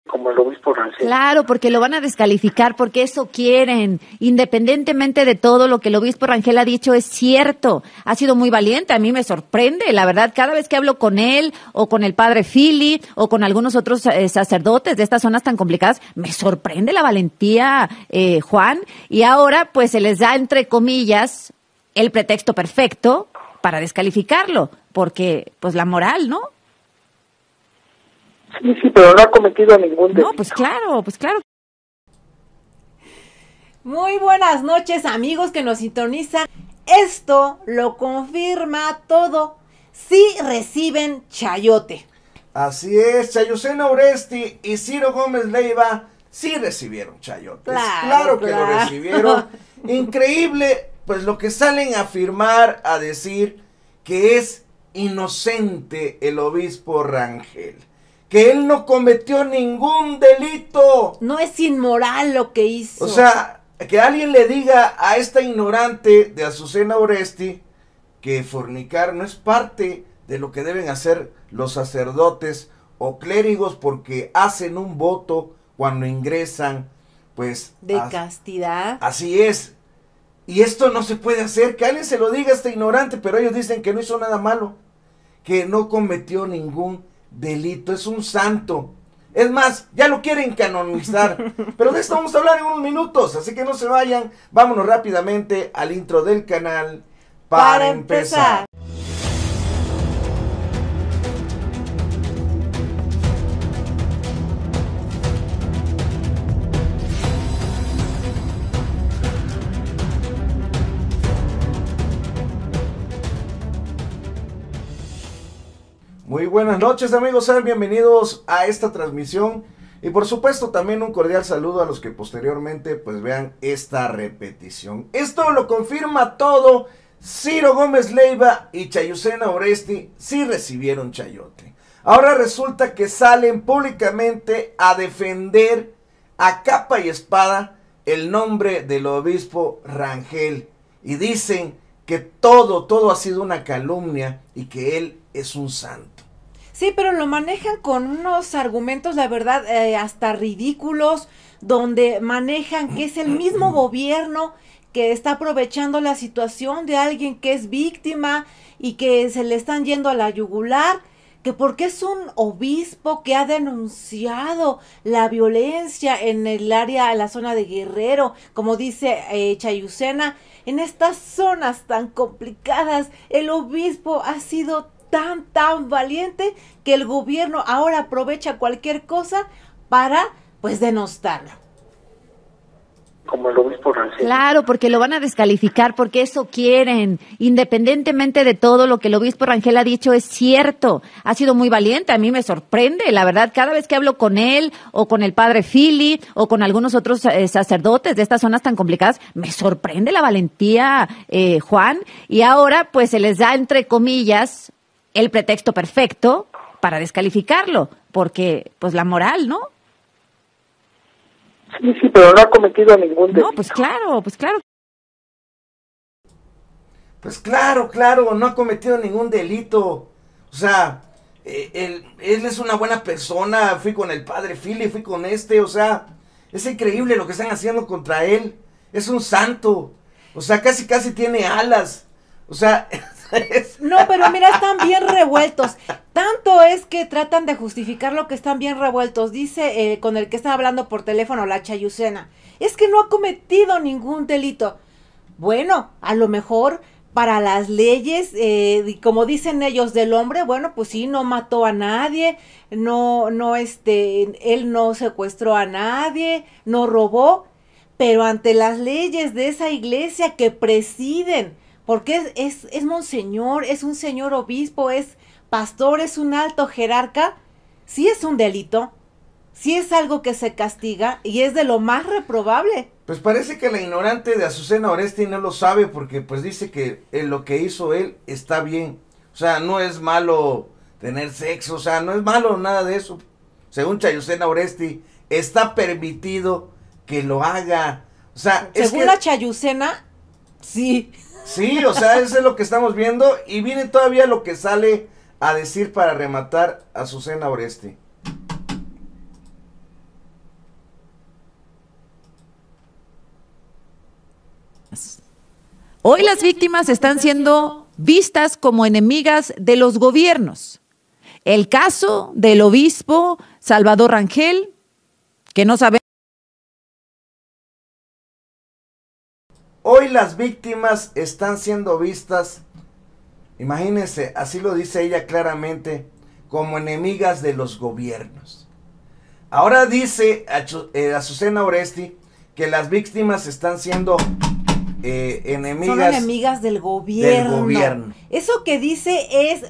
como el obispo Rangel. Claro, porque lo van a descalificar, porque eso quieren. Independientemente de todo lo que el obispo Rangel ha dicho, es cierto. Ha sido muy valiente, a mí me sorprende, la verdad, cada vez que hablo con él, o con el padre Fili, o con algunos otros sacerdotes de estas zonas tan complicadas, me sorprende la valentía, Juan, y ahora pues se les da, entre comillas, el pretexto perfecto para descalificarlo, porque pues la moral, ¿no? Sí, pero no ha cometido ningún delito. No, pues claro. Muy buenas noches, amigos que nos sintonizan. Esto lo confirma todo. Sí reciben chayote. Así es, Chayucena Oresti y Ciro Gómez Leiva sí recibieron chayotes. Claro que lo recibieron. Increíble, pues lo que salen a afirmar, a decir que es inocente el obispo Rangel. Que él no cometió ningún delito. No es inmoral lo que hizo. O sea, que alguien le diga a esta ignorante de Azucena Oresti que fornicar no es parte de lo que deben hacer los sacerdotes o clérigos, porque hacen un voto cuando ingresan, pues... de castidad. Así es. Y esto no se puede hacer, que alguien se lo diga a esta ignorante, pero ellos dicen que no hizo nada malo, que no cometió ningún delito, es un santo. Es más, ya lo quieren canonizar. Pero de esto vamos a hablar en unos minutos, así que no se vayan. Vámonos rápidamente al intro del canal para empezar. Muy buenas noches, amigos, sean bienvenidos a esta transmisión y por supuesto también un cordial saludo a los que posteriormente pues vean esta repetición. Esto lo confirma todo. Ciro Gómez Leiva y Chayucena Oresti sí recibieron chayote. Ahora resulta que salen públicamente a defender a capa y espada el nombre del obispo Rangel y dicen que todo ha sido una calumnia y que él es un santo. Sí, pero lo manejan con unos argumentos, la verdad, hasta ridículos, donde manejan que es el mismo gobierno que está aprovechando la situación de alguien que es víctima y que se le están yendo a la yugular, que porque es un obispo que ha denunciado la violencia en el área, en la zona de Guerrero, como dice Chayucena, en estas zonas tan complicadas, el obispo ha sido tan valiente que el gobierno ahora aprovecha cualquier cosa para pues denostarlo. Como el obispo Rangel. Claro, porque lo van a descalificar, porque eso quieren. Independientemente de todo lo que el obispo Rangel ha dicho, es cierto. Ha sido muy valiente, a mí me sorprende, la verdad, cada vez que hablo con él, o con el padre Fili, o con algunos otros sacerdotes de estas zonas tan complicadas, me sorprende la valentía, Juan, y ahora pues se les da, entre comillas, el pretexto perfecto para descalificarlo, porque pues la moral, ¿no? Sí, pero no ha cometido ningún delito. No, pues claro. Pues claro, no ha cometido ningún delito. O sea, él es una buena persona. Fui con el padre Fili, fui con o sea, es increíble lo que están haciendo contra él. Es un santo. O sea, casi tiene alas. O sea... No, pero mira, están bien revueltos. Tanto es que tratan de justificar lo que están bien revueltos. Dice con el que está hablando por teléfono, la Chayucena, es que no ha cometido ningún delito. Bueno, a lo mejor para las leyes, como dicen ellos, del hombre, bueno, pues sí, no mató a nadie, él no secuestró a nadie, no robó, pero ante las leyes de esa iglesia que presiden, porque es monseñor, es un señor obispo, es pastor, es un alto jerarca, sí es un delito, sí es algo que se castiga y es de lo más reprobable. Pues parece que la ignorante de Azucena Oresti no lo sabe, porque pues dice que lo que hizo él está bien. O sea, no es malo tener sexo, o sea, no es malo nada de eso. Según Chayucena Oresti, está permitido que lo haga. O sea, según la Chayucena, sí. Sí, o sea, eso es lo que estamos viendo. Y viene todavía lo que sale a decir para rematar a Azucena Oresti. Hoy las víctimas están siendo vistas como enemigas de los gobiernos. El caso del obispo Salvador Rangel, que no sabe. Hoy las víctimas están siendo vistas, imagínense, así lo dice ella claramente, como enemigas de los gobiernos. Ahora dice Azucena Oresti que las víctimas están siendo enemigas. Son enemigas del gobierno. Eso que dice es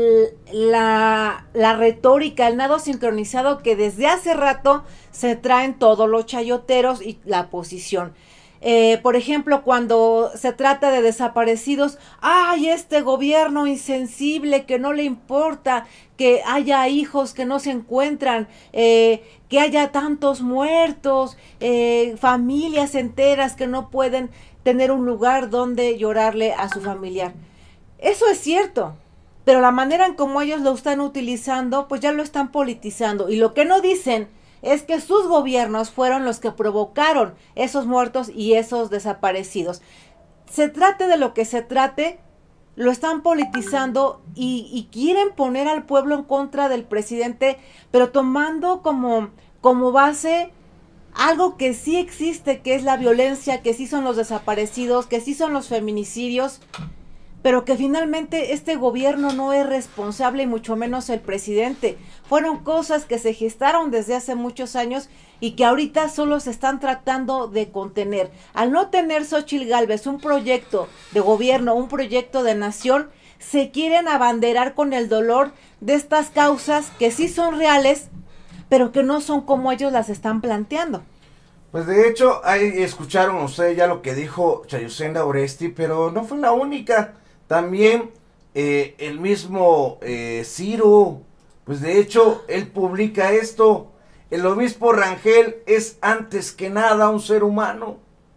la retórica, el nado sincronizado que desde hace rato se traen todos los chayoteros y la oposición. Por ejemplo, cuando se trata de desaparecidos, ¡ay, este gobierno insensible que no le importa que haya hijos que no se encuentran, que haya tantos muertos, familias enteras que no pueden tener un lugar donde llorarle a su familiar! Eso es cierto, pero la manera en cómo ellos lo están utilizando, pues ya lo están politizando, y lo que no dicen es que sus gobiernos fueron los que provocaron esos muertos y esos desaparecidos. Se trate de lo que se trate, lo están politizando y quieren poner al pueblo en contra del presidente, pero tomando como base algo que sí existe, que es la violencia, que sí son los desaparecidos, que sí son los feminicidios, pero que finalmente este gobierno no es responsable y mucho menos el presidente. Fueron cosas que se gestaron desde hace muchos años y que ahorita solo se están tratando de contener. Al no tener Xóchitl Gálvez un proyecto de gobierno, un proyecto de nación, se quieren abanderar con el dolor de estas causas que sí son reales, pero que no son como ellos las están planteando. Pues de hecho, ahí escucharon ustedes ya lo que dijo Chayucena Oresti, pero no fue la única. También el mismo Ciro, pues de hecho, él publica esto: el obispo Rangel es antes que nada un ser humano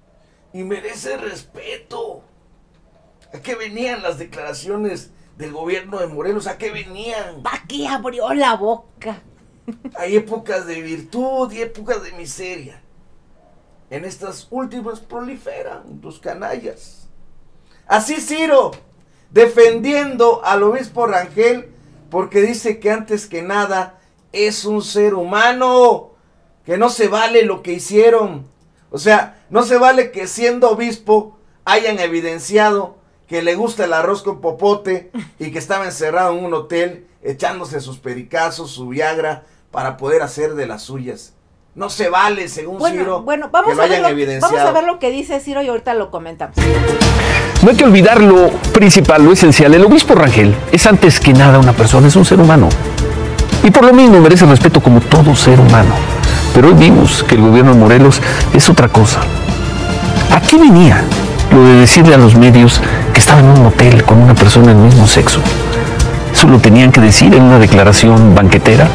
y merece respeto. ¿A qué venían las declaraciones del gobierno de Morelos? ¿A qué venían? ¿Para qué abrió la boca? Hay épocas de virtud y épocas de miseria. En estas últimas proliferan los canallas. Así Ciro, defendiendo al obispo Rangel, porque dice que antes que nada es un ser humano, que no se vale lo que hicieron. O sea, no se vale que siendo obispo hayan evidenciado que le gusta el arroz con popote y que estaba encerrado en un hotel echándose sus pericazos, su Viagra, para poder hacer de las suyas. No se vale, según Ciro, vamos que lo hayan evidenciado. Vamos a ver lo que dice Ciro y ahorita lo comentamos. No hay que olvidar lo principal, lo esencial. El obispo Rangel es antes que nada una persona, es un ser humano. Y por lo mismo merece respeto como todo ser humano. Pero hoy vimos que el gobierno de Morelos es otra cosa. ¿A qué venía lo de decirle a los medios que estaba en un hotel con una persona del mismo sexo? ¿Eso lo tenían que decir en una declaración banquetera?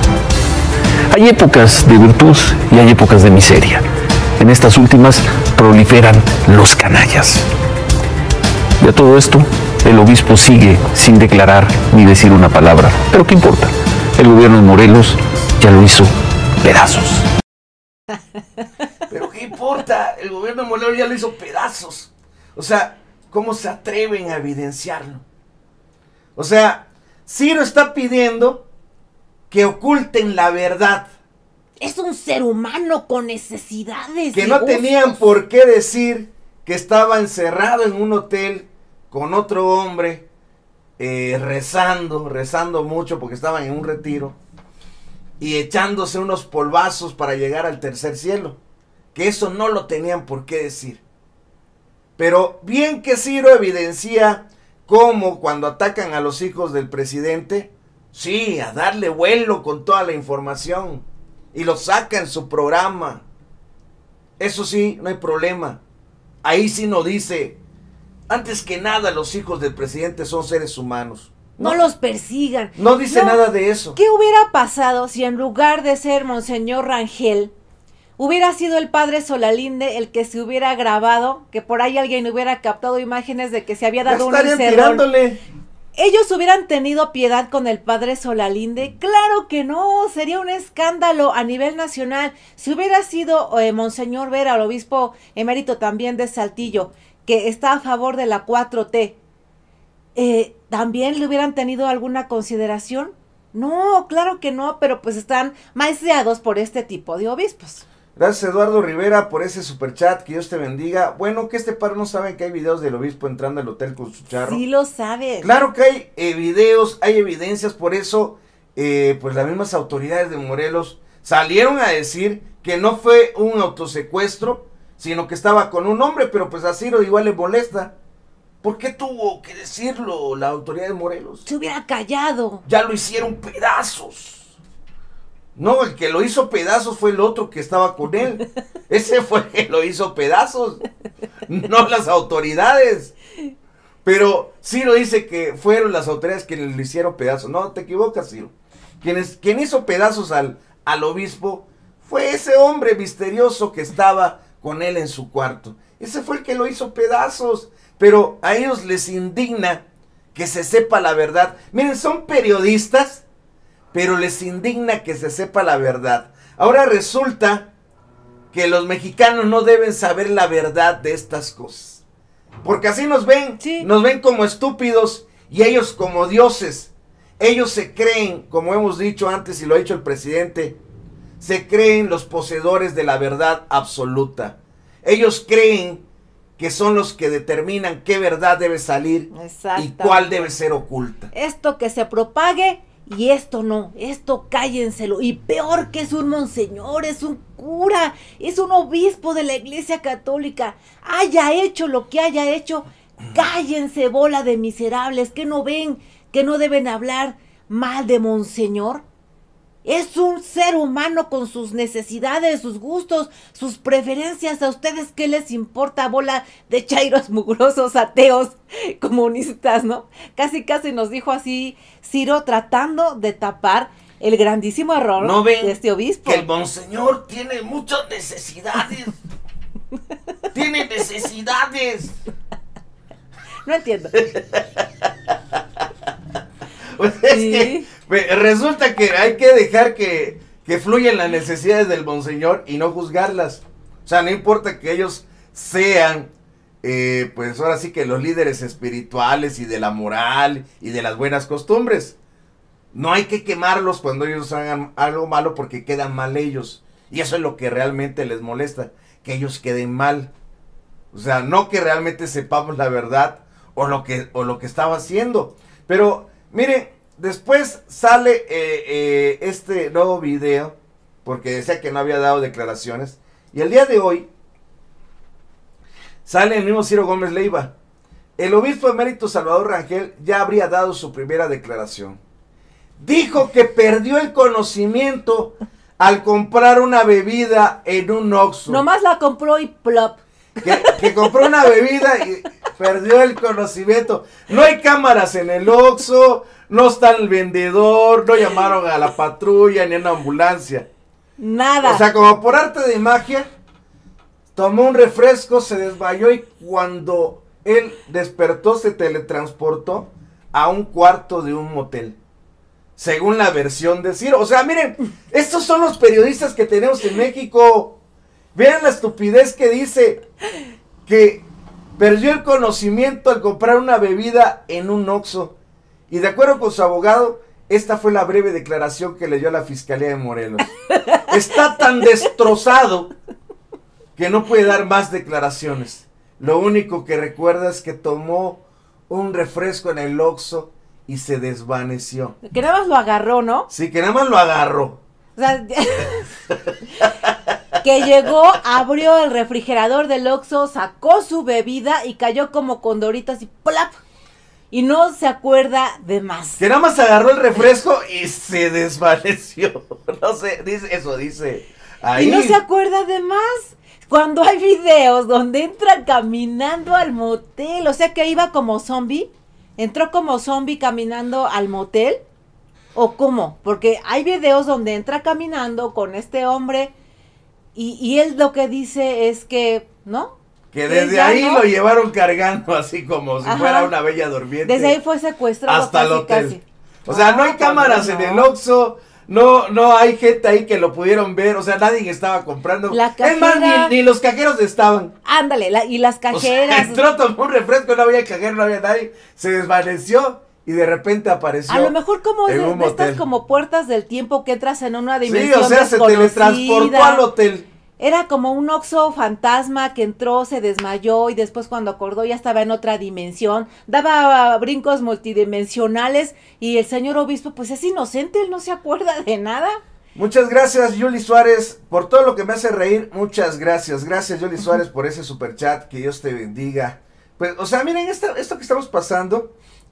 Hay épocas de virtud y hay épocas de miseria. En estas últimas proliferan los canallas. Y a todo esto, el obispo sigue sin declarar ni decir una palabra. Pero ¿qué importa? El gobierno de Morelos ya lo hizo pedazos. Pero ¿qué importa? El gobierno de Morelos ya lo hizo pedazos. O sea, ¿cómo se atreven a evidenciarlo? O sea, Ciro está pidiendo que oculten la verdad. Es un ser humano con necesidades. Que no tenían por qué decir que estaba encerrado en un hotel con otro hombre, rezando mucho porque estaban en un retiro y echándose unos polvazos para llegar al tercer cielo. Que eso no lo tenían por qué decir. Pero bien que Ciro evidencia cómo cuando atacan a los hijos del presidente, sí, a darle vuelo con toda la información, y lo saca en su programa. Eso sí, no hay problema. Ahí sí no dice, antes que nada los hijos del presidente son seres humanos. No los persigan. No dice nada de eso. ¿Qué hubiera pasado si en lugar de ser Monseñor Rangel, hubiera sido el padre Solalinde el que se hubiera grabado, que por ahí alguien hubiera captado imágenes de que se había dado un encerrón? Tirándole. ¿Ellos hubieran tenido piedad con el padre Solalinde? Claro que no, sería un escándalo a nivel nacional. Si hubiera sido Monseñor Vera, el obispo emérito también de Saltillo, que está a favor de la 4T, ¿también le hubieran tenido alguna consideración? No, claro que no, pero pues están maiciados por este tipo de obispos. Gracias, Eduardo Rivera, por ese superchat, que Dios te bendiga. Bueno, que este par no saben que hay videos del obispo entrando al hotel con su charro. Sí lo sabes. Claro que hay videos, hay evidencias, por eso, pues las mismas autoridades de Morelos salieron a decir que no fue un autosecuestro, sino que estaba con un hombre, pero pues a Ciro igual le molesta. ¿Por qué tuvo que decirlo la autoridad de Morelos? Se hubiera callado. Ya lo hicieron pedazos. No, el que lo hizo pedazos fue el otro que estaba con él. Ese fue el que lo hizo pedazos, no las autoridades. Pero Ciro dice que fueron las autoridades quienes lo hicieron pedazos. No, te equivocas, Ciro. Quien hizo pedazos al obispo fue ese hombre misterioso que estaba con él en su cuarto. Ese fue el que lo hizo pedazos. Pero a ellos les indigna que se sepa la verdad. Miren, son periodistas, pero les indigna que se sepa la verdad. Ahora resulta que los mexicanos no deben saber la verdad de estas cosas. Porque así nos ven, sí. Nos ven como estúpidos y ellos como dioses. Ellos se creen, como hemos dicho antes y lo ha dicho el presidente, se creen los poseedores de la verdad absoluta. Ellos creen que son los que determinan qué verdad debe salir y cuál debe ser oculta. Esto que se propague y esto no, esto cállenselo. Y peor que es un monseñor, es un cura, es un obispo de la Iglesia Católica. Haya hecho lo que haya hecho, cállense, bola de miserables, que no ven, que no deben hablar mal de monseñor. Es un ser humano con sus necesidades, sus gustos, sus preferencias. ¿A ustedes qué les importa, bola de chairos mugrosos, ateos, comunistas, no? Casi nos dijo así Ciro, tratando de tapar el grandísimo error ¿No ven de este obispo? Que el monseñor tiene muchas necesidades. Tiene necesidades. No entiendo. Pues es que resulta que hay que dejar que fluyan las necesidades del monseñor y no juzgarlas. O sea, no importa que ellos sean, pues ahora sí que los líderes espirituales y de la moral y de las buenas costumbres. No hay que quemarlos cuando ellos hagan algo malo porque quedan mal ellos. Y eso es lo que realmente les molesta, que ellos queden mal. O sea, no que realmente sepamos la verdad o lo que estaba haciendo. Pero miren, después sale este nuevo video, porque decía que no había dado declaraciones, y el día de hoy sale el mismo Ciro Gómez Leiva. El obispo emérito Salvador Rangel ya habría dado su primera declaración. Dijo que perdió el conocimiento al comprar una bebida en un Oxxo. Nomás la compró y plop. Que compró una bebida y perdió el conocimiento. No hay cámaras en el Oxxo, no está el vendedor, no llamaron a la patrulla ni a una ambulancia. Nada. O sea, como por arte de magia, tomó un refresco, se desmayó y cuando él despertó se teletransportó a un cuarto de un motel. Según la versión de Ciro. O sea, miren, estos son los periodistas que tenemos en México. Vean la estupidez que dice que perdió el conocimiento al comprar una bebida en un Oxxo. Y de acuerdo con su abogado, esta fue la breve declaración que le dio a la Fiscalía de Morelos. Está tan destrozado que no puede dar más declaraciones. Lo único que recuerda es que tomó un refresco en el Oxxo y se desvaneció. Que nada más lo agarró, ¿no? Sí, que nada más lo agarró. O sea, que llegó, abrió el refrigerador del Oxxo, sacó su bebida y cayó como condoritas y ¡plap! Y no se acuerda de más. Que nada más agarró el refresco y se desvaneció. No sé, dice ahí. Y no se acuerda de más. Cuando hay videos donde entra caminando al motel, o sea que iba como zombie, entró como zombie caminando al motel, ¿o cómo? Porque hay videos donde entra caminando con este hombre y él lo que dice es que, ¿no? Que desde ahí no lo llevaron cargando así como si fuera una bella durmiente. Desde ahí fue secuestrado hasta el hotel. Casi. O sea, no hay cámaras en el Oxxo, no hay gente ahí que lo pudieron ver, o sea, nadie estaba comprando. La cajera, es más, ni los cajeros estaban. Ándale, y las cajeras. O sea, entró, tomó un refresco, no había cajero, no había nadie, se desvaneció y de repente apareció. A lo mejor como en un de estas motel. como puertas del tiempo que entras en una Sí, dimensión o sea, se teletransportó al hotel. Era como un Oxxo fantasma que entró, se desmayó y después cuando acordó ya estaba en otra dimensión, daba brincos multidimensionales y el señor obispo pues es inocente, él no se acuerda de nada. Muchas gracias, Yuli Suárez, por todo lo que me hace reír. Muchas gracias. Gracias, Yuli Suárez, por ese superchat. Que Dios te bendiga. Pues, o sea, miren, esto que estamos pasando,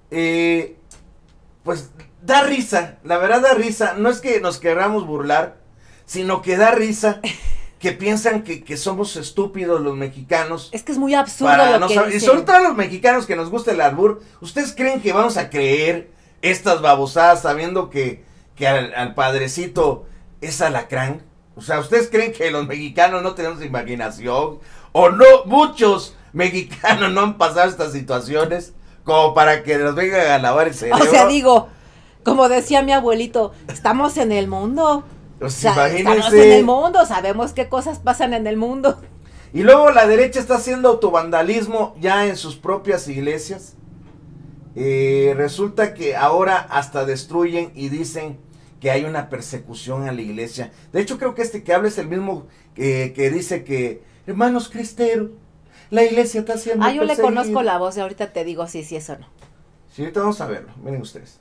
pues da risa. La verdad da risa. No es que nos queramos burlar, sino que da risa que piensan que somos estúpidos los mexicanos. Es que es muy absurdo lo que dicen. Y sobre todo los mexicanos que nos gusta el albur. ¿Ustedes creen que vamos a creer estas babosadas sabiendo que al padrecito es alacrán? O sea, ¿ustedes creen que los mexicanos no tenemos imaginación? ¿O no? Muchos mexicanos no han pasado estas situaciones como para que nos vengan a lavar el cerebro. O sea, digo, como decía mi abuelito, estamos en el mundo. Pues o sea, imagínense. Estamos en el mundo, sabemos qué cosas pasan en el mundo. Y luego la derecha está haciendo autovandalismo ya en sus propias iglesias. Resulta que ahora hasta destruyen y dicen que hay una persecución a la iglesia. De hecho, creo que este que habla es el mismo que dice que, hermanos cristeros, la iglesia está siendo yo le perseguida. conozco la voz y ahorita te digo si es o no. Sí, ahorita vamos a verlo, miren ustedes.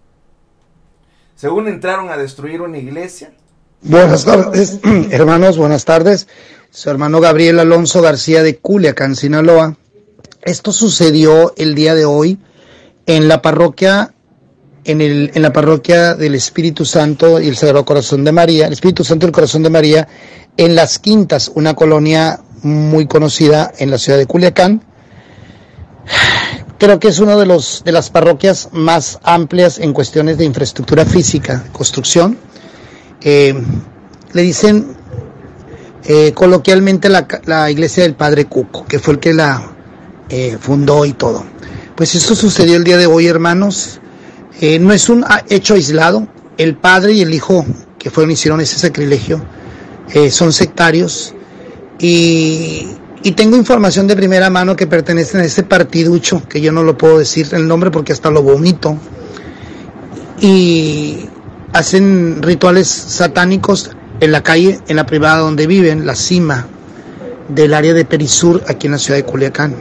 Según entraron a destruir una iglesia. Buenas tardes, hermanos, buenas tardes. Su hermano Gabriel Alonso García de Culiacán, Sinaloa. Esto sucedió el día de hoy en la parroquia, en la parroquia del Espíritu Santo y el Sagrado Corazón de María, el Espíritu Santo y el Corazón de María, en Las Quintas, una colonia muy conocida en la ciudad de Culiacán. Creo que es una de las parroquias más amplias en cuestiones de infraestructura física, construcción. Le dicen coloquialmente la iglesia del Padre Cuco, que fue el que la fundó y todo. Pues esto sucedió el día de hoy, hermanos. No es un hecho aislado. El padre y el hijo que hicieron ese sacrilegio son sectarios y tengo información de primera mano que pertenecen a este partiducho, que yo no lo puedo decir el nombre porque hasta lo vomito, y hacen rituales satánicos en la calle, en la privada donde viven, la cima del área de Perisur, aquí en la ciudad de Culiacán.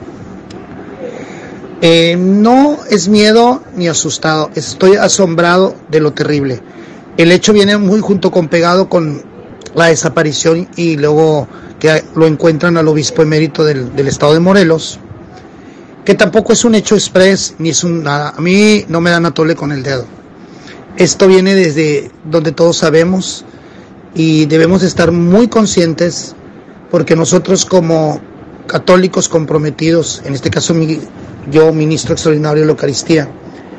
No es miedo ni asustado, estoy asombrado de lo terrible. El hecho viene muy junto con pegado con la desaparición y luego que lo encuentran al obispo emérito del estado de Morelos, que tampoco es un hecho express ni es nada. A mí no me dan a tole con el dedo. Esto viene desde donde todos sabemos y debemos estar muy conscientes, porque nosotros como católicos comprometidos, en este caso yo, ministro extraordinario de la Eucaristía,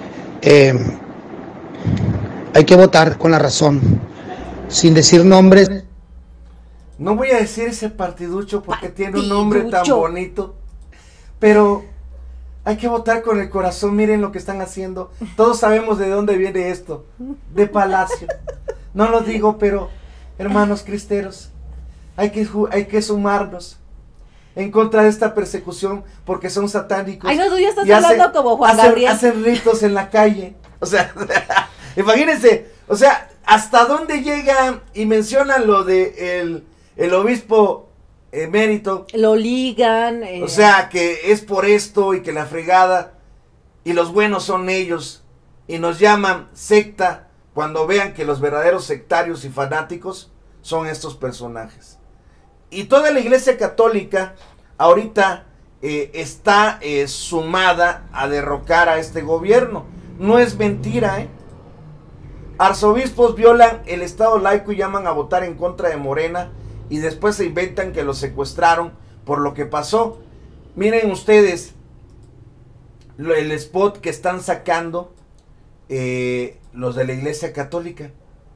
hay que votar con la razón, sin decir nombres. No voy a decir ese partiducho porque tiene un nombre tan bonito, pero hay que votar con el corazón. Miren lo que están haciendo. Todos sabemos de dónde viene esto, de Palacio. No lo digo, pero hermanos cristeros, hay que sumarnos en contra de esta persecución porque son satánicos. Ay, no, tú ya estás hablando como Juan Gabriel. Hacen ritos en la calle. O sea, imagínense, o sea, hasta dónde llegan y mencionan lo de el obispo emérito. Lo ligan. O sea, que es por esto y que la fregada y los buenos son ellos y nos llaman secta cuando vean que los verdaderos sectarios y fanáticos son estos personajes. Y toda la iglesia católica ahorita está sumada a derrocar a este gobierno. No es mentira, Arzobispos violan el estado laico y llaman a votar en contra de Morena y después se inventan que lo secuestraron por lo que pasó. Miren ustedes el spot que están sacando los de la iglesia católica.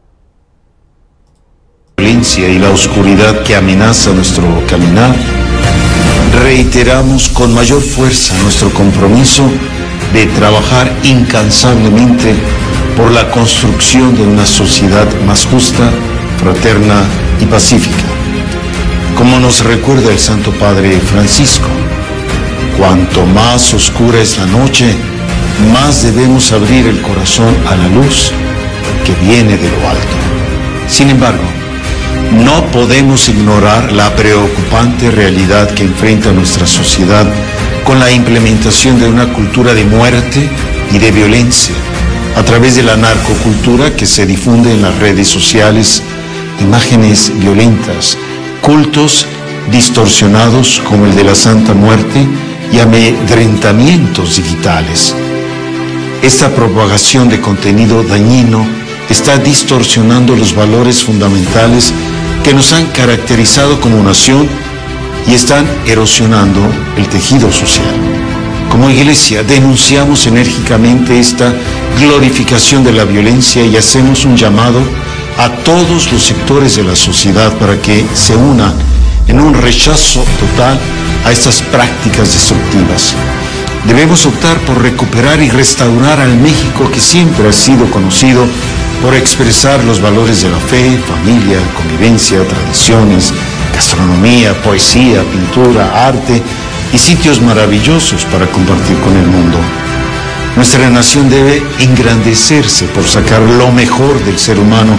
La violencia y la oscuridad que amenaza nuestro caminar, reiteramos con mayor fuerza nuestro compromiso de trabajar incansablemente por la construcción de una sociedad más justa, fraterna y pacífica. Como nos recuerda el Santo Padre Francisco, cuanto más oscura es la noche, más debemos abrir el corazón a la luz que viene de lo alto. Sin embargo, no podemos ignorar la preocupante realidad que enfrenta nuestra sociedad con la implementación de una cultura de muerte y de violencia a través de la narcocultura que se difunde en las redes sociales, imágenes violentas, cultos distorsionados como el de la Santa Muerte y amedrentamientos digitales. Esta propagación de contenido dañino está distorsionando los valores fundamentales que nos han caracterizado como nación y están erosionando el tejido social. Como Iglesia denunciamos enérgicamente esta glorificación de la violencia y hacemos un llamado a todos los sectores de la sociedad para que se unan en un rechazo total a estas prácticas destructivas. Debemos optar por recuperar y restaurar al México que siempre ha sido conocido por expresar los valores de la fe, familia, convivencia, tradiciones, gastronomía, poesía, pintura, arte y sitios maravillosos para compartir con el mundo. Nuestra nación debe engrandecerse por sacar lo mejor del ser humano.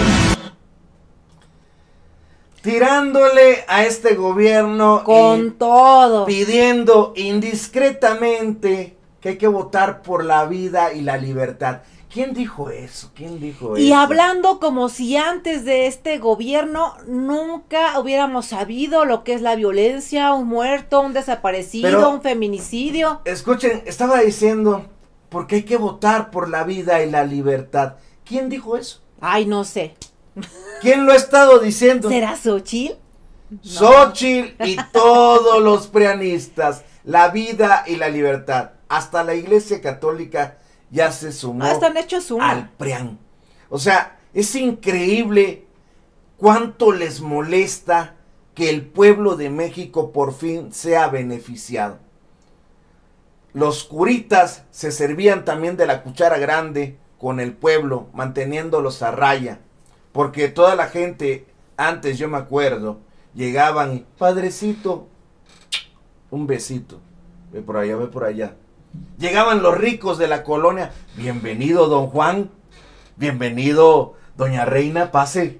Tirándole a este gobierno Con todo. pidiendo indiscretamente que hay que votar por la vida y la libertad. ¿Quién dijo eso? ¿Quién dijo Y eso? hablando como si antes de este gobierno nunca hubiéramos sabido lo que es la violencia, un muerto, un desaparecido, Pero, un feminicidio. Escuchen, estaba diciendo, porque hay que votar por la vida y la libertad. ¿Quién dijo eso? Ay, no sé. ¿Quién lo ha estado diciendo? ¿Será Xochitl? Xóchitl y todos los prianistas. La vida y la libertad. Hasta la Iglesia Católica ya se sumó Están hechos una. al PRIAN. O sea, es increíble cuánto les molesta que el pueblo de México por fin sea beneficiado. Los curitas se servían también de la cuchara grande con el pueblo, manteniéndolos a raya. Porque toda la gente, antes yo me acuerdo, llegaban y, padrecito, un besito, ve por allá, ve por allá. Llegaban los ricos de la colonia, bienvenido don Juan, bienvenido doña Reina, pase.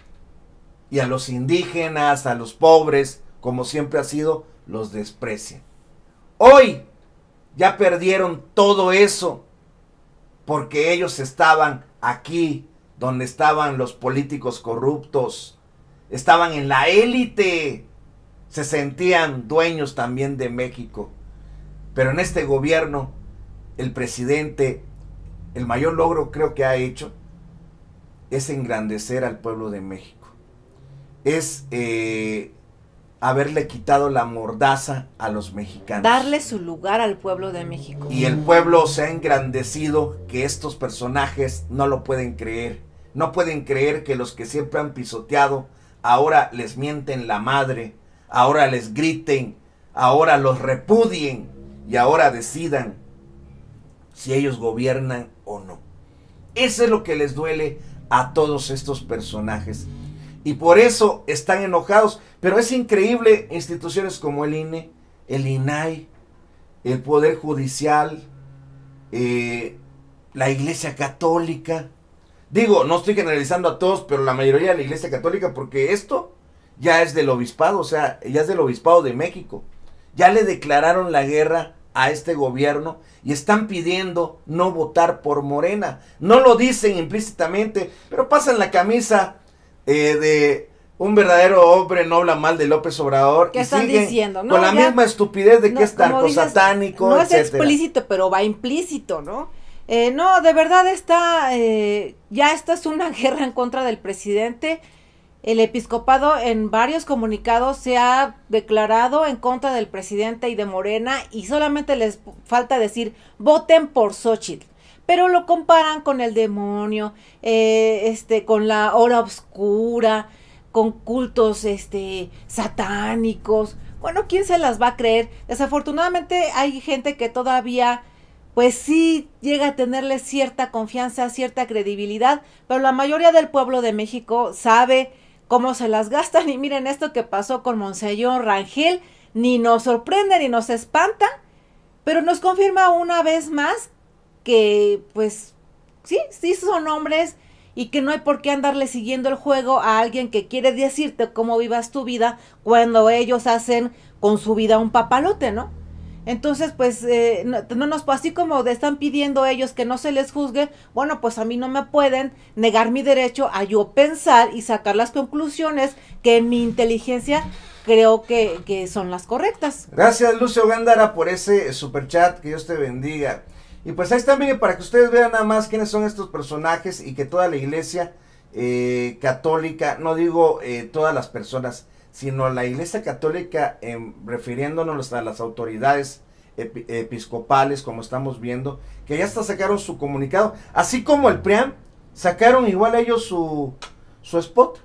Y a los indígenas, a los pobres, como siempre ha sido, los desprecian. Hoy ya perdieron todo eso, porque ellos estaban aquí, donde estaban los políticos corruptos, estaban en la élite, se sentían dueños también de México. Pero en este gobierno, el presidente, el mayor logro creo que ha hecho, es engrandecer al pueblo de México. Es haberle quitado la mordaza a los mexicanos. Darle su lugar al pueblo de México. Y el pueblo se ha engrandecido que estos personajes no lo pueden creer. No pueden creer que los que siempre han pisoteado, ahora les mienten la madre, ahora les griten, ahora los repudien y ahora decidan si ellos gobiernan o no. Eso es lo que les duele a todos estos personajes. Y por eso están enojados. Pero es increíble, instituciones como el INE, el INAI, el Poder Judicial, la Iglesia Católica. Digo, no estoy generalizando a todos, pero la mayoría de la Iglesia Católica, porque esto ya es del obispado, o sea, ya es del obispado de México. Ya le declararon la guerra a este gobierno y están pidiendo no votar por Morena. No lo dicen implícitamente, pero pasan la camisa de un verdadero hombre, no habla mal de López Obrador. ¿Qué y están siguen diciendo? No, con la ya, misma estupidez de que es como dices, narcosatánico, no es etcétera. explícito, pero va implícito, ¿no? No, de verdad ya esta es una guerra en contra del presidente. El episcopado en varios comunicados se ha declarado en contra del presidente y de Morena y solamente les falta decir voten por Xochitl. Pero lo comparan con el demonio, con la hora oscura, con cultos satánicos. Bueno, ¿quién se las va a creer? Desafortunadamente hay gente que todavía pues sí llega a tenerle cierta confianza, cierta credibilidad, pero la mayoría del pueblo de México sabe cómo se las gastan. Y miren esto que pasó con Monseñor Rangel, ni nos sorprende ni nos espanta, pero nos confirma una vez más que pues sí son hombres y que no hay por qué andarle siguiendo el juego a alguien que quiere decirte cómo vivas tu vida cuando ellos hacen con su vida un papalote, ¿no? Entonces, pues, no nos, así como están pidiendo ellos que no se les juzgue, bueno, pues a mí no me pueden negar mi derecho a yo pensar y sacar las conclusiones que en mi inteligencia creo que son las correctas. Gracias, Lucio Gándara, por ese superchat, que Dios te bendiga. Y pues ahí está, miren, para que ustedes vean nada más quiénes son estos personajes y que toda la iglesia católica, no digo todas las personas, sino la iglesia católica, refiriéndonos a las autoridades episcopales, como estamos viendo, que ya hasta sacaron su comunicado, así como el PRIAM, sacaron igual ellos su spot.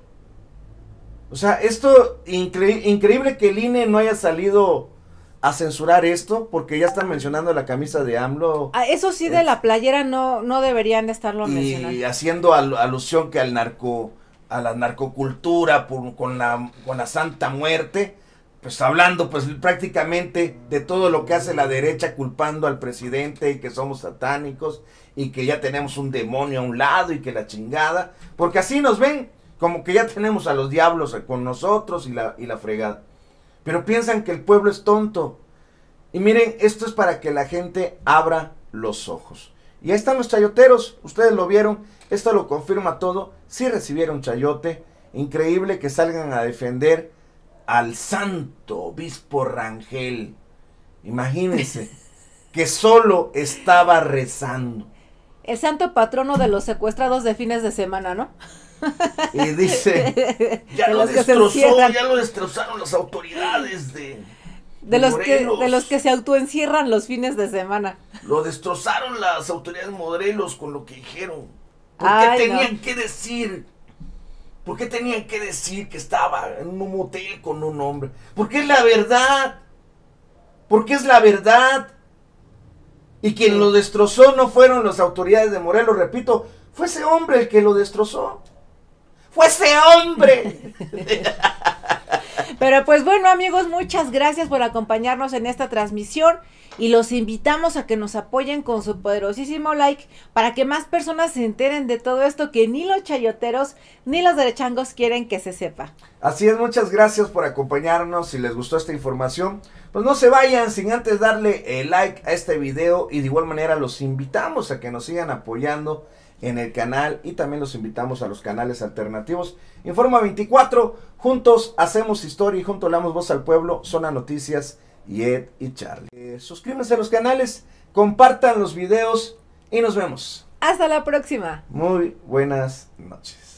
O sea, esto, increíble que el INE no haya salido a censurar esto, porque ya están mencionando la camisa de AMLO. Eso sí, de la playera no deberían estarlo mencionando. Y haciendo alusión que a la narcocultura con la Santa Muerte, pues hablando pues prácticamente de todo lo que hace la derecha, culpando al presidente y que somos satánicos y que ya tenemos un demonio a un lado y que la chingada, porque así nos ven, como que ya tenemos a los diablos con nosotros y la fregada. Pero piensan que el pueblo es tonto. Y miren, esto es para que la gente abra los ojos. Y ahí están los chayoteros, ustedes lo vieron, esto lo confirma todo. Sí recibieron chayote, increíble que salgan a defender al santo obispo Rangel. Imagínense, que solo estaba rezando. El santo patrono de los secuestrados de fines de semana, ¿no? Y dice, ya lo destrozaron las autoridades de los que se autoencierran los fines de semana. Lo destrozaron las autoridades Morelos con lo que dijeron. ¿Por qué tenían que decir? ¿Por qué tenían que decir que estaba en un motel con un hombre? Porque es la verdad. Porque es la verdad. Y quien lo destrozó no fueron las autoridades de Morelos, repito, fue ese hombre el que lo destrozó. ¡Fue ese hombre! Pero pues bueno, amigos, muchas gracias por acompañarnos en esta transmisión y los invitamos a que nos apoyen con su poderosísimo like para que más personas se enteren de todo esto que ni los chayoteros ni los derechangos quieren que se sepa. Así es, muchas gracias por acompañarnos. Si les gustó esta información, pues no se vayan sin antes darle like a este video, y de igual manera los invitamos a que nos sigan apoyando en el canal y también los invitamos a los canales alternativos. Informa 24, juntos hacemos historia y juntos le damos voz al pueblo. Zona Noticias y Ed y Charlie. Suscríbanse a los canales, compartan los videos y nos vemos. Hasta la próxima. Muy buenas noches.